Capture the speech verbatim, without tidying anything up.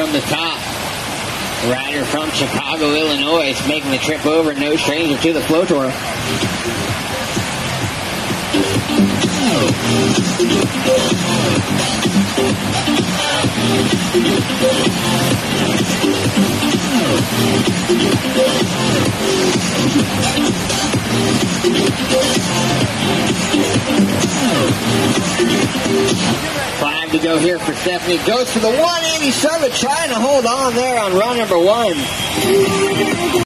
from the top. Rider from Chicago, Illinois, is making the trip over, no stranger to the Flow Tour. Five to go here for Stephanie. Goes for the one eighty-seven, trying to hold on there on run number one.